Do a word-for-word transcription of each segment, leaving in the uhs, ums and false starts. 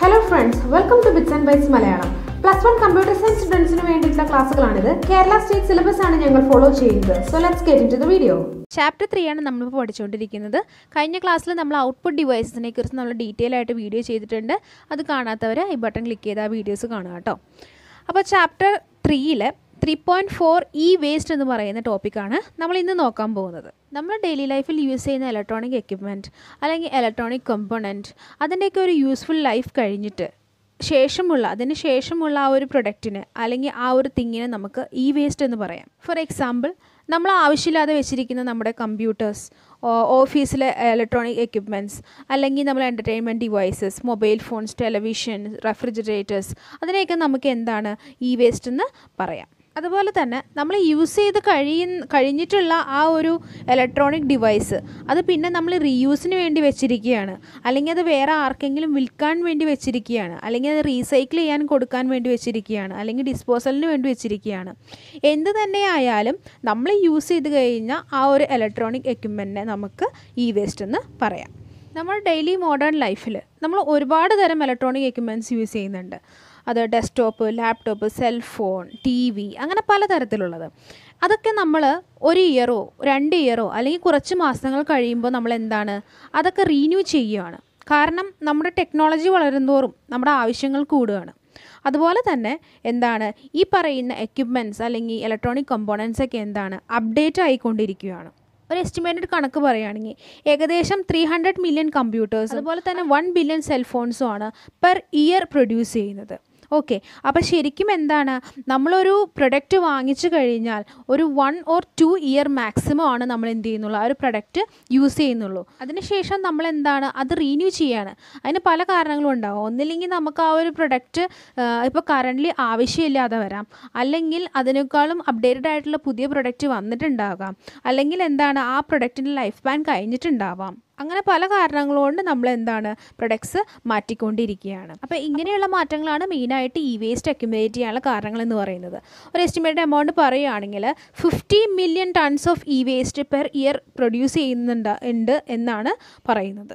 Hello friends, welcome to Bits and Bytes Malayalam. Plus one Computer Science students ന് വേണ്ടിയിട്ടുള്ള ക്ലാസ്സുകളാണിത്. Kerala state syllabus ആണ് ഞങ്ങൾ follow ചെയ്യുന്നത്. So let's get into the video. Chapter three ആണ് നമ്മൾ പഠിച്ചുകൊണ്ടിരിക്കുന്നത്. കഴിഞ്ഞ ക്ലാസ്സിൽ നമ്മൾ ഔട്ട്പുട്ട് ഡിവൈസസിനെ കുറിച്ച് നമ്മൾ ഡീറ്റെയിൽ ആയിട്ട് വീഡിയോ ചെയ്തിട്ടുണ്ട്. അത് കാണാത്തവർ ഈ ബട്ടൺ ക്ലിക്ക് ചെയ്ത് ആ വീഡിയോസ് കാണുക കേട്ടോ. അപ്പോൾ ചാപ്റ്റർ ത്രീയിൽ three point four e waste എന്ന് പറയുന്ന ടോപ്പിക്കാണ് നമ്മൾ ഇന്ന് നോക്കാൻ പോകുന്നത്. നമ്മൾ ഡെയിലി ലൈഫിൽ യൂസ് ചെയ്യുന്ന ഇലക്ട്രോണിക് എക്യുപ്മെൻറ്റ് അല്ലെങ്കിൽ ഇലക്ട്രോണിക് കമ്പോണൻറ്റ് അതിൻ്റെയൊക്കെ ഒരു യൂസ്ഫുൾ ലൈഫ് കഴിഞ്ഞിട്ട് ശേഷമുള്ള അതിന് ശേഷമുള്ള ആ ഒരു പ്രൊഡക്റ്റിന് അല്ലെങ്കിൽ ആ ഒരു തിങ്ങിനെ നമുക്ക് ഇ വേസ്റ്റ് എന്ന് പറയാം. ഫോർ എക്സാമ്പിൾ, നമ്മൾ ആവശ്യമില്ലാതെ വെച്ചിരിക്കുന്ന നമ്മുടെ കമ്പ്യൂട്ടേഴ്സ്, ഓഫീസിലെ ഇലക്ട്രോണിക് എക്യുപ്മെൻറ്റ്സ്, അല്ലെങ്കിൽ നമ്മൾ entertainment devices, mobile phones, television, refrigerators, അതിനെയൊക്കെ നമുക്ക് എന്താണ് ഇ വേസ്റ്റ് എന്ന് പറയാം. അതുപോലെ തന്നെ നമ്മൾ യൂസ് ചെയ്ത് കഴിയുന്ന കഴിഞ്ഞിട്ടുള്ള ആ ഒരു ഇലക്ട്രോണിക് ഡിവൈസ് അത് പിന്നെ നമ്മൾ റീയൂസിന് വേണ്ടി വെച്ചിരിക്കുകയാണ്, അല്ലെങ്കിൽ അത് വേറെ ആർക്കെങ്കിലും വിൽക്കാൻ വേണ്ടി വെച്ചിരിക്കുകയാണ്, അല്ലെങ്കിൽ അത് റീസൈക്കിൾ ചെയ്യാൻ കൊടുക്കാൻ വേണ്ടി വെച്ചിരിക്കുകയാണ്, അല്ലെങ്കിൽ ഡിസ്പോസലിന് വേണ്ടി വെച്ചിരിക്കുകയാണ്. എന്ത് തന്നെ ആയാലും നമ്മൾ യൂസ് ചെയ്ത് കഴിഞ്ഞാൽ ആ ഒരു ഇലക്ട്രോണിക് എക്യുപ്മെൻറ്റിനെ നമുക്ക് ഇ വേസ്റ്റ് എന്ന് പറയാം. നമ്മൾ ഡെയിലി മോഡേൺ ലൈഫിൽ നമ്മൾ ഒരുപാട് തരം ഇലക്ട്രോണിക് എക്യുപ്മെൻറ്റ്സ് യൂസ് ചെയ്യുന്നുണ്ട്. അത് desktop, laptop, cellphone, T V, അങ്ങനെ പലതരത്തിലുള്ളത്. അതൊക്കെ നമ്മൾ ഒരു ഇയറോ രണ്ട് ഇയറോ അല്ലെങ്കിൽ കുറച്ച് മാസങ്ങൾ കഴിയുമ്പോൾ നമ്മൾ എന്താണ് അതൊക്കെ റീന്യൂ ചെയ്യുകയാണ്. കാരണം നമ്മുടെ ടെക്നോളജി വളരുന്തോറും നമ്മുടെ ആവശ്യങ്ങൾ കൂടുകയാണ്. അതുപോലെ തന്നെ എന്താണ് ഈ പറയുന്ന എക്യുപ്മെൻറ്റ്സ് അല്ലെങ്കിൽ ഇലക്ട്രോണിക് കമ്പോണൻസ് ഒക്കെ എന്താണ് അപ്ഡേറ്റ് ആയിക്കൊണ്ടിരിക്കുകയാണ്. ഒരു എസ്റ്റിമേറ്റഡ് കണക്ക് പറയുകയാണെങ്കിൽ ഏകദേശം ത്രീ ഹൺഡ്രഡ് മില്യൺ കമ്പ്യൂട്ടേഴ്സ് അതുപോലെ തന്നെ വൺ ബില്യൺ സെൽഫോൺസും ആണ് പെർ ഇയർ പ്രൊഡ്യൂസ് ചെയ്യുന്നത്. ഓക്കെ, അപ്പോൾ ശരിക്കും എന്താണ് നമ്മളൊരു പ്രൊഡക്റ്റ് വാങ്ങിച്ചു കഴിഞ്ഞാൽ ഒരു one or two year maximum ആണ് നമ്മൾ എന്ത് ചെയ്യുന്നുള്ളൂ ആ ഒരു പ്രൊഡക്റ്റ് യൂസ് ചെയ്യുന്നുള്ളൂ. അതിനുശേഷം നമ്മൾ എന്താണ് അത് റീന്യൂ ചെയ്യാണ്. അതിന് പല കാരണങ്ങളും ഉണ്ടാകും. ഒന്നില്ലെങ്കിൽ നമുക്ക് ആ ഒരു പ്രൊഡക്റ്റ് ഇപ്പോൾ കറൻ്റ്ലി ആവശ്യമില്ലാതെ വരാം, അല്ലെങ്കിൽ അതിനേക്കാളും അപ്ഡേറ്റഡ് ആയിട്ടുള്ള പുതിയ പ്രൊഡക്റ്റ് വന്നിട്ടുണ്ടാകാം, അല്ലെങ്കിൽ എന്താണ് ആ പ്രൊഡക്റ്റിൻ്റെ ലൈഫ് സ്പാൻ കഴിഞ്ഞിട്ടുണ്ടാവാം. അങ്ങനെ പല കാരണങ്ങളുകൊണ്ട് നമ്മൾ എന്താണ് പ്രൊഡക്ട്സ് മാറ്റിക്കൊണ്ടിരിക്കുകയാണ്. അപ്പോൾ ഇങ്ങനെയുള്ള മാറ്റങ്ങളാണ് മെയിനായിട്ട് ഇ വേസ്റ്റ് അക്യുമുലേറ്റ് ചെയ്യാനുള്ള കാരണങ്ങളെന്ന് പറയുന്നത്. ഒരു എസ്റ്റിമേറ്റഡ് എമൗണ്ട് പറയുകയാണെങ്കിൽ fifty million tons of e waste per year produce ചെയ്യുന്നുണ്ട് ഉണ്ട് എന്നാണ് പറയുന്നത്.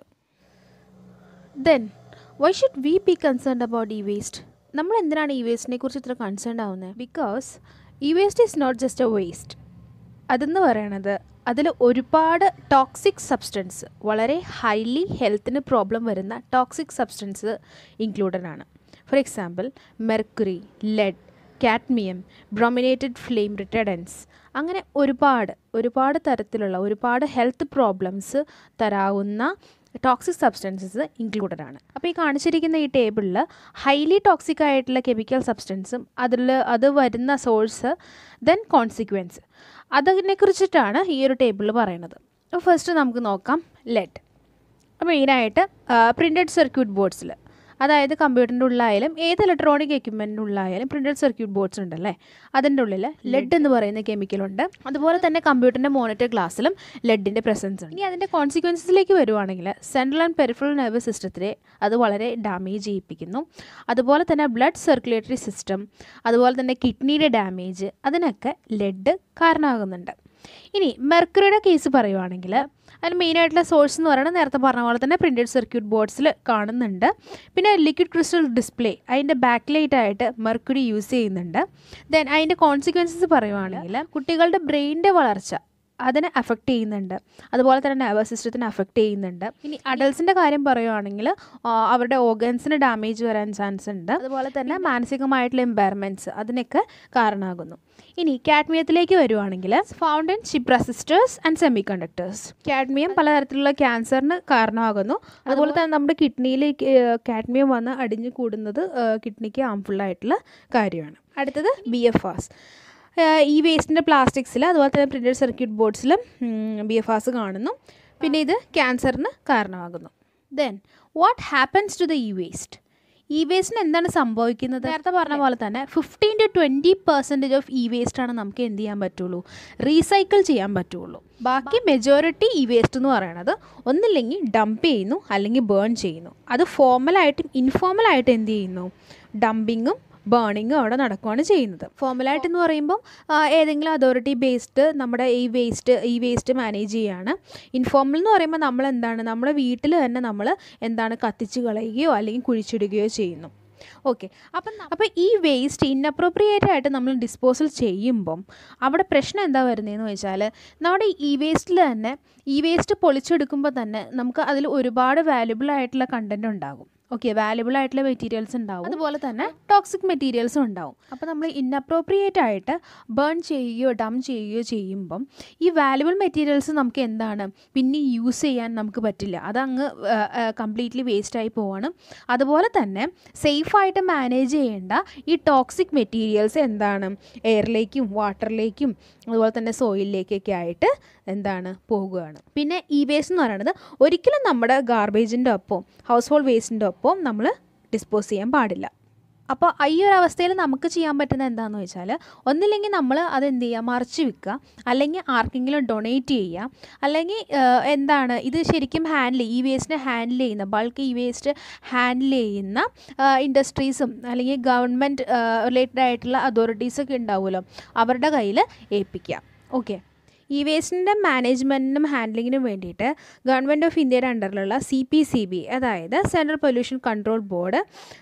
Then why should we be concerned about e waste? നമ്മൾ എന്തിനാണ് ഇ വേസ്റ്റിനെ കുറിച്ച് ഇത്ര കൺസേൺഡ് ആവുന്നത്? Because e waste is not just a waste. അതെന്ന് പറയണത് അതിൽ ഒരുപാട് ടോക്സിക് സബ്സ്റ്റൻസ്, വളരെ ഹൈലി ഹെൽത്തിന് പ്രോബ്ലം വരുന്ന ടോക്സിക് സബ്സ്റ്റൻസ് ഇൻക്ലൂഡഡ് ആണ്. For example, mercury, lead, cadmium, brominated flame retardants, അങ്ങനെ ഒരുപാട് ഒരുപാട് തരത്തിലുള്ള ഒരുപാട് ഹെൽത്ത് പ്രോബ്ലംസ് തരാവുന്ന ടോക്സിക് സബ്സ്റ്റൻസസ് ഇൻക്ലൂഡഡ് ആണ്. അപ്പോൾ ഈ കാണിച്ചിരിക്കുന്ന ഈ ടേബിളിൽ ഹൈലി ടോക്സിക് ആയിട്ടുള്ള കെമിക്കൽ സബ്സ്റ്റൻസും അതിൽ അത് വരുന്ന സോഴ്സ്, ദെൻ കോൺസിക്വൻസ്, അതിനെക്കുറിച്ചിട്ടാണ് ഈ ഒരു ടേബിളിൽ പറയുന്നത്. അപ്പോൾ ഫസ്റ്റ് നമുക്ക് നോക്കാം ലെഡ്. മെയിനായിട്ട് പ്രിൻറ്റഡ് സർക്യൂട്ട് ബോർഡ്സിൽ, അതായത് കമ്പ്യൂട്ടറിൻ്റെ ഉള്ളിലായാലും ഏത് ഇലക്ട്രോണിക് എക്യുപ്മെൻറ്റിൻ്റെ ഉള്ളിലായാലും പ്രിൻറ്റഡ് സർക്യൂട്ട് ബോർഡ്സ് ഉണ്ടല്ലേ, അതിൻ്റെ ഉള്ളിൽ ലെഡ് എന്ന് പറയുന്ന കെമിക്കലുണ്ട്. അതുപോലെ തന്നെ കമ്പ്യൂട്ടറിൻ്റെ മോണിറ്റർ ഗ്ലാസ്സിലും ലെഡിൻ്റെ പ്രസൻസ് ഉണ്ട്. ഇനി അതിൻ്റെ കോൺസിക്വൻസിലേക്ക് വരുവാണെങ്കിൽ സെൻട്രൽ ആൻഡ് പെരിഫറൽ നെർവസ് സിസ്റ്റത്തിനെ അത് വളരെ ഡാമേജ് ചെയ്യിപ്പിക്കുന്നു. അതുപോലെ തന്നെ ബ്ലഡ് സർക്കുലേറ്ററി സിസ്റ്റം, അതുപോലെ തന്നെ കിഡ്നിയുടെ ഡാമേജ്, അതിനൊക്കെ ലെഡ് കാരണമാകുന്നുണ്ട്. ഇനി മെർക്കുറിയുടെ കേസ് പറയുവാണെങ്കിൽ അതിന് മെയിനായിട്ടുള്ള സോഴ്സ് എന്ന് പറയുന്നത് നേരത്തെ പറഞ്ഞ പോലെ തന്നെ പ്രിൻറ്റഡ് സർക്യൂട്ട് ബോർഡ്സിൽ കാണുന്നുണ്ട്. പിന്നെ ലിക്വിഡ് ക്രിസ്റ്റൽ ഡിസ്പ്ലേ, അതിൻ്റെ ബാക്ക് ലൈറ്റ് ആയിട്ട് മെർക്കുറി യൂസ് ചെയ്യുന്നുണ്ട്. ദെൻ അതിൻ്റെ കോൺസിക്വൻസസ് പറയുവാണെങ്കിൽ കുട്ടികളുടെ ബ്രെയിനിൻ്റെ വളർച്ച അതിനെ അഫക്റ്റ് ചെയ്യുന്നുണ്ട്. അതുപോലെ തന്നെ നെർവസ് സിസ്റ്റത്തിനെ അഫക്റ്റ് ചെയ്യുന്നുണ്ട്. ഇനി അഡൾട്ട്സിൻ്റെ കാര്യം പറയുവാണെങ്കിൽ അവരുടെ ഓർഗൻസിന് ഡാമേജ് വരാൻ ചാൻസ് ഉണ്ട്. അതുപോലെ തന്നെ മാനസികമായിട്ടുള്ള എംപയർമെൻറ്റ്സ് അതിനൊക്കെ കാരണമാകുന്നു. ഇനി കാഡ്മിയത്തിലേക്ക് വരുവാണെങ്കിൽ found in chip resistors and semiconductors. Cadmium പലതരത്തിലുള്ള ക്യാൻസറിന് കാരണമാകുന്നു. അതുപോലെ തന്നെ നമ്മുടെ കിഡ്നിയിലേക്ക് കാഡ്മിയം വന്ന് അടിഞ്ഞു കൂടുന്നത് കിഡ്നിക്ക് ഹാംഫുൾ ആയിട്ടുള്ള കാര്യമാണ്. അടുത്തത് ബി എഫ് ആർസ്. ഈ വേസ്റ്റിൻ്റെ പ്ലാസ്റ്റിക്സിൽ അതുപോലെ തന്നെ പ്രിൻറ്റഡ് സർക്യൂട്ട് ബോർഡ്സിലും ബി എഫ് ആർസ് കാണുന്നു. പിന്നെ ഇത് ക്യാൻസറിന് കാരണമാകുന്നു. Then what happens to the e waste? E വേസ്റ്റിന് എന്താണ് സംഭവിക്കുന്നത്? നേരത്തെ പറഞ്ഞ പോലെ തന്നെ fifteen to twenty percentage of e വേസ്റ്റാണ് നമുക്ക് എന്ത് ചെയ്യാൻ പറ്റുള്ളൂ, റീസൈക്കിൾ ചെയ്യാൻ പറ്റുള്ളൂ. ബാക്കി മെജോറിറ്റി ഇ വേസ്റ്റ് എന്ന് പറയുന്നത് ഒന്നില്ലെങ്കിൽ ഡംപ് ചെയ്യുന്നു അല്ലെങ്കിൽ ബേൺ ചെയ്യുന്നു. അത് ഫോർമലായിട്ടും ഇൻഫോർമലായിട്ടും എന്ത് ചെയ്യുന്നു, ഡംപിങ്ങും ബേണിങ്ങും അവിടെ നടക്കുകയാണ് ചെയ്യുന്നത്. ഫോർമലായിട്ട് എന്ന് പറയുമ്പോൾ ഏതെങ്കിലും അതോറിറ്റി ബേസ്ഡ് നമ്മുടെ ഈ വേസ്റ്റ് ഈ വേസ്റ്റ് മാനേജ് ചെയ്യുകയാണ്. ഇൻഫോർമൽ എന്ന് പറയുമ്പോൾ നമ്മൾ എന്താണ് നമ്മുടെ വീട്ടിൽ തന്നെ നമ്മൾ എന്താണ് കത്തിച്ച് കളയുകയോ അല്ലെങ്കിൽ കുഴിച്ചിടുകയോ ചെയ്യുന്നു. ഓക്കെ, അപ്പം അപ്പോൾ ഈ വേസ്റ്റ് ഇൻഅപ്രോപ്രിയേറ്റ് ആയിട്ട് നമ്മൾ ഡിസ്പോസൽ ചെയ്യുമ്പം അവിടെ പ്രശ്നം എന്താ വരുന്നതെന്ന് വെച്ചാൽ നമ്മുടെ ഈ വേസ്റ്റിൽ തന്നെ ഈ വേസ്റ്റ് പൊളിച്ചെടുക്കുമ്പോൾ തന്നെ നമുക്ക് അതിൽ ഒരുപാട് വാല്യുബിൾ ആയിട്ടുള്ള കണ്ടൻറ്റ് ഉണ്ടാകും. ഓക്കെ, വാല്യുബിൾ ആയിട്ടുള്ള മെറ്റീരിയൽസ് ഉണ്ടാവും, അതുപോലെ തന്നെ ടോക്സിക് മെറ്റീരിയൽസും ഉണ്ടാവും. അപ്പോൾ നമ്മൾ ഇൻഅപ്രോപ്രിയേറ്റ് ആയിട്ട് ബേൺ ചെയ്യുകയോ ഡം ചെയ്യുകയോ ചെയ്യുമ്പം ഈ വാല്യുബിൾ മെറ്റീരിയൽസ് നമുക്ക് എന്താണ് പിന്നെ യൂസ് ചെയ്യാൻ നമുക്ക് പറ്റില്ല, അതങ്ങ് കംപ്ലീറ്റ്ലി വേസ്റ്റായി പോവാണ്. അതുപോലെ തന്നെ സേഫായിട്ട് മാനേജ് ചെയ്യേണ്ട ഈ ടോക്സിക് മെറ്റീരിയൽസ് എന്താണ് എയറിലേക്കും വാട്ടറിലേക്കും അതുപോലെ തന്നെ സോയിലിലേക്കൊക്കെ ആയിട്ട് എന്താണ് പോകുകയാണ്. പിന്നെ ഈ വേസ്റ്റ് എന്ന് പറയുന്നത് ഒരിക്കലും നമ്മുടെ ഗാർബേജിൻ്റെ ഒപ്പം ഹൗസ് ഹോൾഡ് വേസ്റ്റിൻ്റെ ഒപ്പം നമ്മൾ ഡിസ്പോസ് ചെയ്യാൻ പാടില്ല. അപ്പോൾ ഈ ഒരു അവസ്ഥയിൽ നമുക്ക് ചെയ്യാൻ പറ്റുന്നത് എന്താണെന്ന് വെച്ചാൽ ഒന്നില്ലെങ്കിൽ നമ്മൾ അതെന്ത് ചെയ്യുക മറച്ച് വിൽക്കുക, അല്ലെങ്കിൽ ആർക്കെങ്കിലും ഡൊണേറ്റ് ചെയ്യുക, അല്ലെങ്കിൽ എന്താണ് ഇത് ശരിക്കും ഹാൻഡിൽ ഈ വേസ്റ്റിനെ ഹാൻഡിൽ ചെയ്യുന്ന ബൾക്ക് ഈ വേസ്റ്റ് ഹാൻഡിൽ ചെയ്യുന്ന ഇൻഡസ്ട്രീസും അല്ലെങ്കിൽ ഗവൺമെൻറ് റിലേറ്റഡ് ആയിട്ടുള്ള അതോറിറ്റീസൊക്കെ ഉണ്ടാവുമല്ലോ അവരുടെ കയ്യിൽ ഏൽപ്പിക്കുക. ഓക്കെ, ഈ വേസ്റ്റിൻ്റെ മാനേജ്മെൻറ്റിനും ഹാൻഡ്ലിങ്ങിനും വേണ്ടിയിട്ട് ഗവൺമെൻറ് ഓഫ് ഇന്ത്യയുടെ അണ്ടറിലുള്ള സി പി സി ബി അതായത് central pollution control board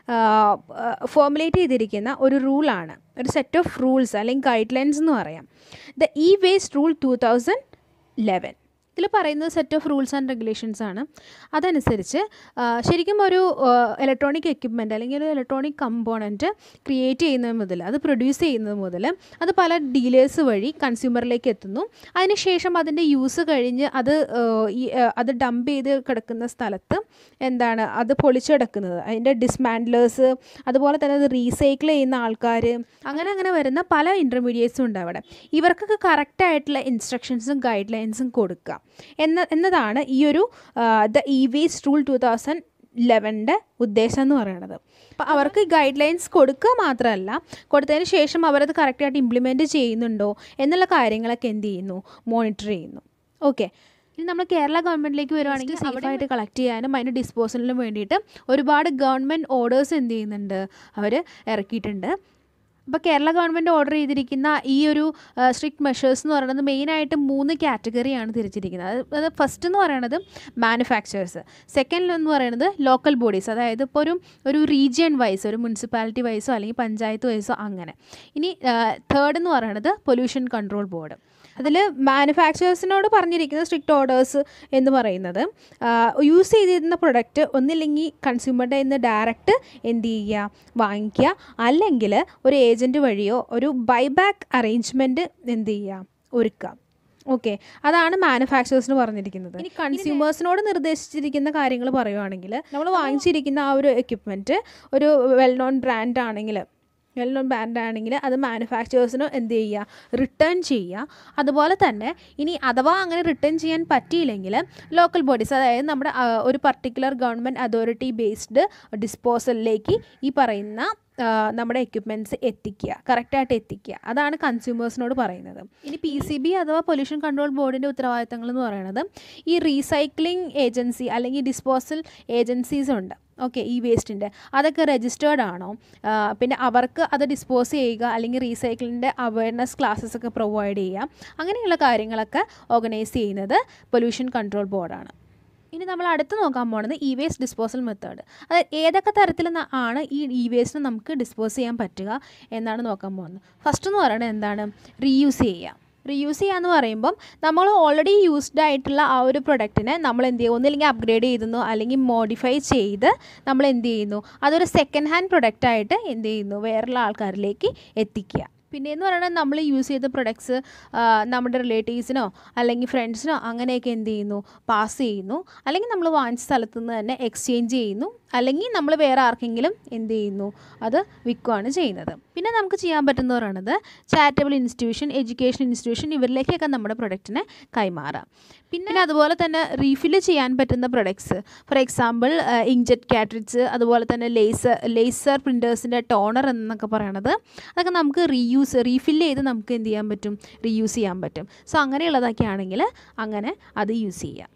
formulate ചെയ്തിരിക്കുന്ന ഒരു റൂളാണ്, ഒരു സെറ്റ് ഓഫ് റൂൾസ് അല്ലെങ്കിൽ ഗൈഡ് ലൈൻസ് എന്ന് പറയാം. The e waste rule two thousand eleven ഇതിൽ പറയുന്നത് set of rules and regulations ആണ്. അതനുസരിച്ച് ശരിക്കും ഒരു ഇലക്ട്രോണിക് എക്യുപ്മെൻറ്റ് അല്ലെങ്കിൽ ഒരു ഇലക്ട്രോണിക് കമ്പോണൻറ്റ് ക്രിയേറ്റ് ചെയ്യുന്നത് മുതൽ അത് പ്രൊഡ്യൂസ് ചെയ്യുന്നത് മുതൽ അത് പല ഡീലേഴ്സ് വഴി കൺസ്യൂമറിലേക്ക് എത്തുന്നു. അതിനുശേഷം അതിൻ്റെ യൂസ് കഴിഞ്ഞ് അത് ഈ അത് ഡംപ് ചെയ്ത് കിടക്കുന്ന സ്ഥലത്ത് എന്താണ് അത് പൊളിച്ചെടുക്കുന്നത്, അതിൻ്റെ ഡിസ്മാൻഡ്ലേഴ്സ്, അതുപോലെ തന്നെ അത് റീസൈക്കിൾ ചെയ്യുന്ന ആൾക്കാർ, അങ്ങനെ അങ്ങനെ വരുന്ന പല ഇൻ്റർമീഡിയറ്റ്സും ഉണ്ട് അവിടെ. ഇവർക്കൊക്കെ കറക്റ്റായിട്ടുള്ള ഇൻസ്ട്രക്ഷൻസും ഗൈഡ് ലൈൻസും കൊടുക്കുക എന്ന എന്നതാണ് ഈ ഒരു the e waste rule two thousand ലെവൻ്റെ ഉദ്ദേശം എന്ന് പറയുന്നത്. അപ്പോൾ അവർക്ക് ഗൈഡ് ലൈൻസ് കൊടുക്കുക മാത്രമല്ല, കൊടുത്തതിന് ശേഷം അവരത് കറക്റ്റായിട്ട് ഇംപ്ലിമെൻറ്റ് ചെയ്യുന്നുണ്ടോ എന്നുള്ള കാര്യങ്ങളൊക്കെ എന്ത് ചെയ്യുന്നു മോണിറ്റർ ചെയ്യുന്നു. ഓക്കെ, ഇനി നമ്മൾ കേരള ഗവൺമെൻറ്റിലേക്ക് വരുവാണെങ്കിൽ സേഫായിട്ട് കളക്ട് ചെയ്യാനും അതിന് ഡിസ്പോസലിനും വേണ്ടിയിട്ട് ഒരുപാട് ഗവൺമെൻറ് ഓർഡേഴ്സ് എന്ത് ചെയ്യുന്നുണ്ട് അവർ ഇറക്കിയിട്ടുണ്ട്. അപ്പോൾ കേരള ഗവൺമെൻറ് ഓർഡർ ചെയ്തിരിക്കുന്ന ഈ ഒരു സ്ട്രിക്റ്റ് മെഷേഴ്സ് എന്ന് പറയുന്നത് മെയിനായിട്ട് മൂന്ന് കാറ്റഗറിയാണ് തിരിച്ചിരിക്കുന്നത്. അത് ഫസ്റ്റ് എന്ന് പറയുന്നത് മാനുഫാക്ചേഴ്സ്, സെക്കൻഡ് എന്ന് പറയുന്നത് ലോക്കൽ ബോഡീസ്, അതായത് ഇപ്പോൾ ഒരു ഒരു റീജിയൻ വൈസ് ഒരു മുനിസിപ്പാലിറ്റി വൈസോ അല്ലെങ്കിൽ പഞ്ചായത്ത് വൈസോ അങ്ങനെ. ഇനി തേർഡ് എന്ന് പറയുന്നത് പൊല്യൂഷൻ കൺട്രോൾ ബോർഡ്. അതിൽ മാനുഫാക്ചേഴ്സിനോട് പറഞ്ഞിരിക്കുന്ന സ്ട്രിക്റ്റ് ഓർഡേഴ്സ് എന്ന് പറയുന്നത് യൂസ് ചെയ്തിരുന്ന പ്രൊഡക്റ്റ് ഒന്നില്ലെങ്കിൽ കൺസ്യൂമറുടെ നിന്ന് ഡയറക്റ്റ് എന്ത് ചെയ്യുക വാങ്ങിക്കുക, അല്ലെങ്കിൽ ഒരു ഏജൻറ്റ് വഴിയോ ഒരു ബൈബാക്ക് അറേഞ്ച്മെൻറ്റ് എന്ത് ചെയ്യുക ഒരുക്കുക. ഓക്കെ, അതാണ് മാനുഫാക്ചേഴ്സിന് പറഞ്ഞിരിക്കുന്നത്. ഇനി കൺസ്യൂമേഴ്സിനോട് നിർദ്ദേശിച്ചിരിക്കുന്ന കാര്യങ്ങൾ പറയുവാണെങ്കിൽ നമ്മൾ വാങ്ങിച്ചിരിക്കുന്ന ആ ഒരു എക്യുപ്മെൻറ്റ് ഒരു വെൽ നോൺ ബ്രാൻഡ് ആണെങ്കിൽ വെൽ നോൺ ബ്രാൻഡ് ആണെങ്കിൽ അത് മാനുഫാക്ചേഴ്സിന് എന്ത് ചെയ്യുക റിട്ടേൺ ചെയ്യുക. അതുപോലെ തന്നെ ഇനി അഥവാ അങ്ങനെ റിട്ടേൺ ചെയ്യാൻ പറ്റിയില്ലെങ്കിൽ ലോക്കൽ ബോഡീസ്, അതായത് നമ്മുടെ ഒരു പർട്ടിക്കുലർ ഗവൺമെൻറ് അതോറിറ്റി ബേസ്ഡ് ഡിസ്പോസലിലേക്ക് ഈ പറയുന്ന നമ്മുടെ എക്യുപ്മെൻറ്റ്സ് എത്തിക്കുക, കറക്റ്റായിട്ട് എത്തിക്കുക. അതാണ് കൺസ്യൂമേഴ്സിനോട് പറയുന്നത്. ഇനി പി സി ബി അഥവാ പൊല്യൂഷൻ കൺട്രോൾ ബോർഡിൻ്റെ ഉത്തരവാദിത്തങ്ങൾ എന്ന് പറയുന്നത് ഈ റീസൈക്ലിംഗ് ഏജൻസി അല്ലെങ്കിൽ ഡിസ്പോസൽ ഏജൻസീസ് ഉണ്ട്. ഓക്കെ, ഈ വേസ്റ്റിൻ്റെ അതൊക്കെ രജിസ്റ്റേർഡ് ആണോ, പിന്നെ അവർക്ക് അത് ഡിസ്പോസ് ചെയ്യുക അല്ലെങ്കിൽ റീസൈക്ലിങ്ങിൻ്റെ അവയർനെസ് ക്ലാസ്സസ് ഒക്കെ പ്രൊവൈഡ് ചെയ്യുക, അങ്ങനെയുള്ള കാര്യങ്ങളൊക്കെ ഓർഗനൈസ് ചെയ്യുന്നത് പൊല്യൂഷൻ കൺട്രോൾ ബോർഡാണ്. ഇനി നമ്മൾ അടുത്ത് നോക്കാൻ പോകുന്നത് ഇ വേസ്റ്റ് ഡിസ്പോസൽ മെത്തേഡ്. അതായത് ഏതൊക്കെ തരത്തിൽ ആണ് ഈ ഇ വേസ്റ്റിനെ നമുക്ക് ഡിസ്പോസ് ചെയ്യാൻ പറ്റുക എന്നാണ് നോക്കാൻ പോകുന്നത്. ഫസ്റ്റ് എന്ന് പറയുന്നത് എന്താണ്, റീയൂസ് ചെയ്യുക. റീയൂസ് ചെയ്യുക എന്ന് പറയുമ്പം നമ്മൾ ഓൾറെഡി യൂസ്ഡ് ആയിട്ടുള്ള ആ ഒരു പ്രൊഡക്റ്റിനെ നമ്മൾ എന്ത് ചെയ്യുക, ഒന്നില്ലെങ്കിൽ അപ്ഗ്രേഡ് ചെയ്യുന്നു അല്ലെങ്കിൽ മോഡിഫൈ ചെയ്ത് നമ്മൾ എന്ത് ചെയ്യുന്നു അതൊരു സെക്കൻഡ് ഹാൻഡ് പ്രൊഡക്റ്റായിട്ട് എന്ത് ചെയ്യുന്നു വേറെയുള്ള ആൾക്കാരിലേക്ക് എത്തിക്കുക. പിന്നെ എന്ന് പറയുന്നത് നമ്മൾ യൂസ് ചെയ്ത പ്രൊഡക്ട്സ് നമ്മുടെ റിലേറ്റീവ്സിനോ അല്ലെങ്കിൽ ഫ്രണ്ട്സിനോ അങ്ങനെയൊക്കെ എന്ത് ചെയ്യുന്നു പാസ് ചെയ്യുന്നു, അല്ലെങ്കിൽ നമ്മൾ വാങ്ങിച്ച സ്ഥലത്തു നിന്ന് തന്നെ എക്സ്ചേഞ്ച് ചെയ്യുന്നു, അല്ലെങ്കിൽ നമ്മൾ വേറെ ആർക്കെങ്കിലും എന്ത് ചെയ്യുന്നു അത് വിൽക്കുകയാണ് ചെയ്യുന്നത്. പിന്നെ നമുക്ക് ചെയ്യാൻ പറ്റുന്ന പറയുന്നത് ചാരിറ്റബിൾ ഇൻസ്റ്റിറ്റ്യൂഷൻ, എഡ്യൂക്കേഷൻ ഇൻസ്റ്റിറ്റ്യൂഷൻ ഇവരിലേക്കൊക്കെ നമ്മുടെ പ്രൊഡക്റ്റിനെ കൈമാറാം. പിന്നെ അതുപോലെ തന്നെ റീഫില്ല് ചെയ്യാൻ പറ്റുന്ന products, for example inkjet cartridge, അതുപോലെ തന്നെ ലേസർ ലേസർ പ്രിൻറ്റേഴ്സിൻ്റെ ടോണർ എന്നൊക്കെ പറയണത് അതൊക്കെ നമുക്ക് റീയൂസ് റീഫില്ല് ചെയ്ത് നമുക്ക് എന്ത് ചെയ്യാൻ പറ്റും, റീയൂസ് ചെയ്യാൻ പറ്റും. സോ അങ്ങനെയുള്ളതൊക്കെ ആണെങ്കിൽ അങ്ങനെ അത് യൂസ് ചെയ്യാം.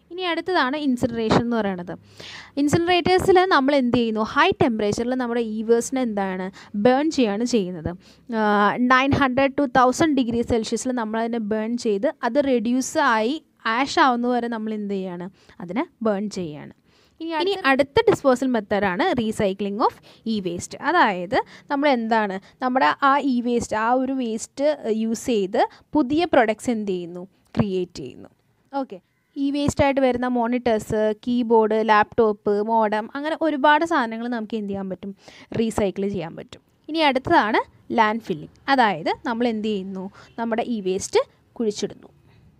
ഇനി അടുത്തതാണ് ഇൻസിനറേഷൻ എന്ന് പറയുന്നത്. ഇൻസിനറേറ്റേഴ്സിൽ നമ്മൾ എന്ത് ചെയ്യുന്നു, ഹൈ ടെമ്പറേച്ചറിൽ നമ്മുടെ ഇ വേസ്റ്റിനെ എന്താണ് ബേൺ ചെയ്യാണ് ചെയ്യുന്നത്. Nine hundred two thousand degree സെൽഷ്യസിൽ നമ്മളതിനെ ബേൺ ചെയ്ത് അത് റെഡ്യൂസ് ആയി ആഷ് ആവുന്നവരെ നമ്മൾ എന്ത് ചെയ്യാണ്, അതിനെ ബേൺ ചെയ്യുകയാണ്. ഇനി ഇനി അടുത്ത ഡിസ്പോസൽ മെത്തേഡാണ് റീസൈക്ലിംഗ് ഓഫ് ഇ വേസ്റ്റ്. അതായത് നമ്മൾ എന്താണ് നമ്മുടെ ആ ഇ വേസ്റ്റ് ആ ഒരു വേസ്റ്റ് യൂസ് ചെയ്ത് പുതിയ പ്രൊഡക്ട്സ് എന്ത് ചെയ്യുന്നു, ക്രിയേറ്റ് ചെയ്യുന്നു. ഓക്കെ, ഈ വേസ്റ്റായിട്ട് വരുന്ന മോണിറ്റേഴ്സ്, കീബോർഡ്, ലാപ്ടോപ്പ്, മോഡം, അങ്ങനെ ഒരുപാട് സാധനങ്ങൾ നമുക്ക് എന്ത് ചെയ്യാൻ പറ്റും, റീസൈക്കിൾ ചെയ്യാൻ പറ്റും. ഇനി അടുത്തതാണ് ലാൻഡ് ഫില്ലിംഗ്. അതായത് നമ്മൾ എന്ത് ചെയ്യുന്നു, നമ്മുടെ ഇ വേസ്റ്റ് കുഴിച്ചിടുന്നു.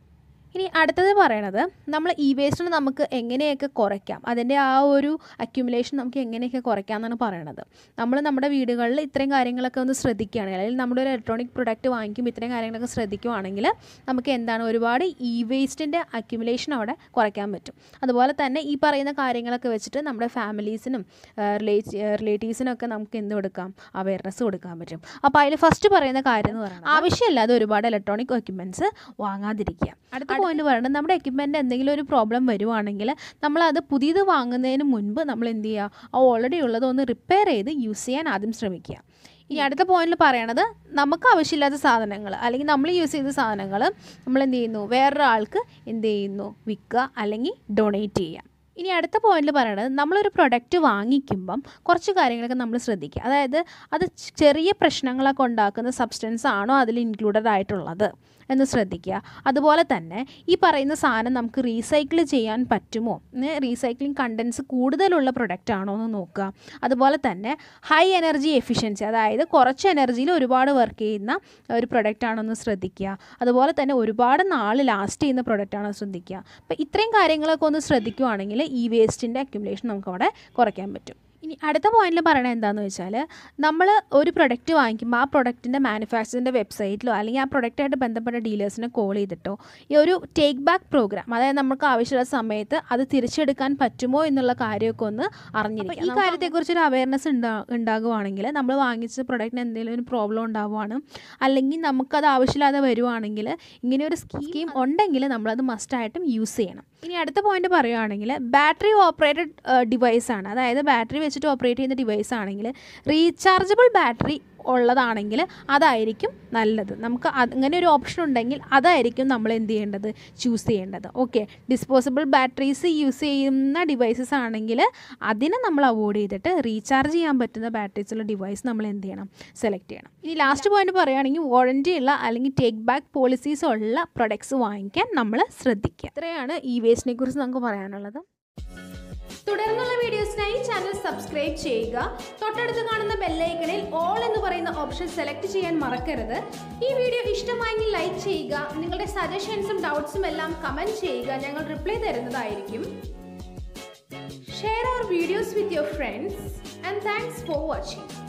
ഇനി അടുത്തത് പറയണത് നമ്മൾ ഇ വേസ്റ്റിന് നമുക്ക് എങ്ങനെയൊക്കെ കുറയ്ക്കാം, അതിൻ്റെ ആ ഒരു അക്യുമുലേഷൻ നമുക്ക് എങ്ങനെയൊക്കെ കുറയ്ക്കാം എന്നാണ് പറയണത്. നമ്മൾ നമ്മുടെ വീടുകളിൽ ഇത്രയും കാര്യങ്ങളൊക്കെ ഒന്ന് ശ്രദ്ധിക്കുകയാണെങ്കിൽ, അല്ലെങ്കിൽ നമ്മുടെ ഒരു ഇലക്ട്രോണിക് പ്രൊഡക്റ്റ് വാങ്ങിക്കുമ്പോൾ ഇത്രയും കാര്യങ്ങളൊക്കെ ശ്രദ്ധിക്കുകയാണെങ്കിൽ നമുക്ക് എന്താണ് ഒരുപാട് ഇ വേസ്റ്റിൻ്റെ അക്യുമുലേഷൻ അവിടെ കുറയ്ക്കാൻ പറ്റും. അതുപോലെ തന്നെ ഈ പറയുന്ന കാര്യങ്ങളൊക്കെ വെച്ചിട്ട് നമ്മുടെ ഫാമിലീസിനും റിലേറ്റീവ്സിനൊക്കെ നമുക്ക് എന്ത് കൊടുക്കാം, അവയർനെസ് കൊടുക്കാൻ പറ്റും. അപ്പോൾ അതിൽ ഫസ്റ്റ് പറയുന്ന കാര്യം എന്ന് പറയുന്നത് ആവശ്യമില്ലാതെ ഒരുപാട് ഇലക്ട്രോണിക് എക്യുപ്മെൻറ്റ്സ് വാങ്ങാതിരിക്കുക. അടുത്ത പോയിന്റ് പറയുന്നത് നമ്മുടെ എക്യുപ്മെൻറ്റ് എന്തെങ്കിലും ഒരു പ്രോബ്ലം വരുവാണെങ്കിൽ നമ്മളത് പുതിയത് വാങ്ങുന്നതിന് മുൻപ് നമ്മൾ എന്ത് ചെയ്യുക, ആ ഓൾറെഡി ഉള്ളത് ഒന്ന് റിപ്പയർ ചെയ്ത് യൂസ് ചെയ്യാൻ ആദ്യം ശ്രമിക്കുക. ഇനി അടുത്ത പോയിന്റിൽ പറയണത് നമുക്ക് ആവശ്യമില്ലാത്ത സാധനങ്ങൾ അല്ലെങ്കിൽ നമ്മൾ യൂസ് ചെയ്ത സാധനങ്ങൾ നമ്മൾ എന്ത് ചെയ്യുന്നു, വേറൊരാൾക്ക് എന്ത് ചെയ്യുന്നു, വിൽക്കുക അല്ലെങ്കിൽ ഡൊണേറ്റ് ചെയ്യുക. ഇനി അടുത്ത പോയിന്റിൽ പറയണത് നമ്മളൊരു പ്രൊഡക്റ്റ് വാങ്ങിക്കുമ്പം കുറച്ച് കാര്യങ്ങളൊക്കെ നമ്മൾ ശ്രദ്ധിക്കുക. അതായത് അത് ചെറിയ പ്രശ്നങ്ങളൊക്കെ ഉണ്ടാക്കുന്ന സബ്സ്റ്റൻസ് ആണോ അതിൽ ഇൻക്ലൂഡഡ് ആയിട്ടുള്ളത് എന്ന് ശ്രദ്ധിക്കുക. അതുപോലെ തന്നെ ഈ പറയുന്ന സാധനം നമുക്ക് റീസൈക്കിൾ ചെയ്യാൻ പറ്റുമോ, റീസൈക്ലിംഗ് കണ്ടൻസ് കൂടുതലുള്ള പ്രൊഡക്റ്റ് ആണോ എന്ന് നോക്കുക. അതുപോലെ തന്നെ ഹൈ എനർജി എഫിഷ്യൻസി, അതായത് കുറച്ച് എനർജിയിൽ ഒരുപാട് വർക്ക് ചെയ്യുന്ന ഒരു പ്രൊഡക്റ്റ് ആണോ എന്ന് ശ്രദ്ധിക്കുക. അതുപോലെ തന്നെ ഒരുപാട് നാൾ ലാസ്റ്റ് ചെയ്യുന്ന പ്രൊഡക്റ്റ് ആണോ ശ്രദ്ധിക്കുക. അപ്പോൾ ഇത്രയും കാര്യങ്ങളൊക്കെ ഒന്ന് ശ്രദ്ധിക്കുകയാണെങ്കിൽ ഈ വേസ്റ്റിൻ്റെ അക്യുമുലേഷൻ നമുക്ക് അവിടെ കുറയ്ക്കാൻ പറ്റും. ഇനി അടുത്ത പോയിന്റിൽ പറയണത് എന്താണെന്ന് വെച്ചാൽ നമ്മൾ ഒരു പ്രൊഡക്റ്റ് വാങ്ങിക്കുമ്പോൾ ആ പ്രൊഡക്റ്റിൻ്റെ മാനുഫാക്ചറിൻ്റെ വെബ്സൈറ്റിലോ അല്ലെങ്കിൽ ആ പ്രൊഡക്റ്റായിട്ട് ബന്ധപ്പെട്ട ഡീലേഴ്സിനെ കോൾ ചെയ്തിട്ടോ ഈ ഒരു ടേക്ക് ബാക്ക് പ്രോഗ്രാം, അതായത് നമുക്ക് ആവശ്യമുള്ള സമയത്ത് അത് തിരിച്ചെടുക്കാൻ പറ്റുമോ എന്നുള്ള കാര്യമൊക്കെ ഒന്ന് അറിഞ്ഞിരിക്കുക. ഈ കാര്യത്തെക്കുറിച്ചൊരു അവയർനെസ് ഉണ്ടാ ഉണ്ടാകുവാണെങ്കിൽ നമ്മൾ വാങ്ങിച്ച പ്രൊഡക്റ്റിന് എന്തെങ്കിലും ഒരു പ്രോബ്ലം ഉണ്ടാവുകയാണ് അല്ലെങ്കിൽ നമുക്കത് ആവശ്യമില്ലാതെ വരുവാണെങ്കിൽ ഇങ്ങനെ ഒരു സ്കീം ഉണ്ടെങ്കിൽ നമ്മളത് മസ്റ്റായിട്ടും യൂസ് ചെയ്യണം. ഇനി അടുത്ത പോയിന്റ് പറയുകയാണെങ്കിൽ ബാറ്ററി ഓപ്പറേറ്റഡ് ഡിവൈസാണ്, അതായത് ബാറ്ററി വെച്ചിട്ട് ഓപ്പറേറ്റ് ചെയ്യുന്ന ഡിവൈസ് ആണെങ്കിൽ റീചാർജബിൾ ബാറ്ററി ഉള്ളതാണെങ്കിൽ അതായിരിക്കും നല്ലത്. നമുക്ക് അങ്ങനെ ഒരു ഓപ്ഷൻ ഉണ്ടെങ്കിൽ അതായിരിക്കും നമ്മൾ എന്ത് ചെയ്യേണ്ടത്, ചൂസ് ചെയ്യേണ്ടത്. ഓക്കെ, ഡിസ്പോസിബിൾ ബാറ്ററീസ് യൂസ് ചെയ്യുന്ന ഡിവൈസസ് ആണെങ്കിൽ അതിനെ നമ്മൾ അവോയ്ഡ് ചെയ്തിട്ട് റീചാർജ് ചെയ്യാൻ പറ്റുന്ന ബാറ്ററീസുള്ള ഡിവൈസ് നമ്മൾ എന്ത് ചെയ്യണം, സെലക്ട് ചെയ്യണം. ഇനി ലാസ്റ്റ് പോയിന്റ് പറയുകയാണെങ്കിൽ വാറൻറ്റി ഉള്ള അല്ലെങ്കിൽ ടേക്ക് ബാക്ക് പോളിസീസ് ഉള്ള പ്രൊഡക്ട്സ് വാങ്ങിക്കാൻ നമ്മൾ ശ്രദ്ധിക്കുക. ഇത്രയാണ് ഈ വേസ്റ്റിനെ കുറിച്ച് നമുക്ക് പറയാനുള്ളത്. തുടർന്നുള്ള വീഡിയോസിനായി ചാനൽ സബ്സ്ക്രൈബ് ചെയ്യുക. തൊട്ടടുത്ത് കാണുന്ന ബെല്ലൈക്കണിൽ ഓൾ എന്ന് പറയുന്ന ഓപ്ഷൻ സെലക്ട് ചെയ്യാൻ മറക്കരുത്. ഈ വീഡിയോ ഇഷ്ടമായെങ്കിൽ ലൈക്ക് ചെയ്യുക. നിങ്ങളുടെ സജഷൻസും ഡൗട്ട്സും എല്ലാം കമൻറ്റ് ചെയ്യുക, ഞങ്ങൾ റിപ്ലൈ തരുന്നതായിരിക്കും. Share our videos with your friends and thanks for watching.